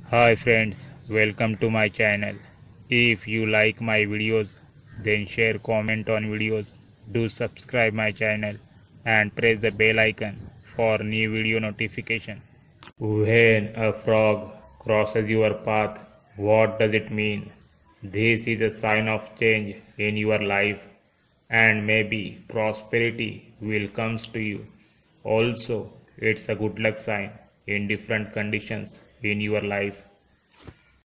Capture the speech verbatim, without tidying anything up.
Hi friends, welcome to my channel. If you like my videos, then share, comment on videos, do subscribe my channel and press the bell icon for new video notification. When a frog crosses your path, what does it mean? This is a sign of change in your life and maybe prosperity will comes to you. Also, it's a good luck sign in different conditions in your life.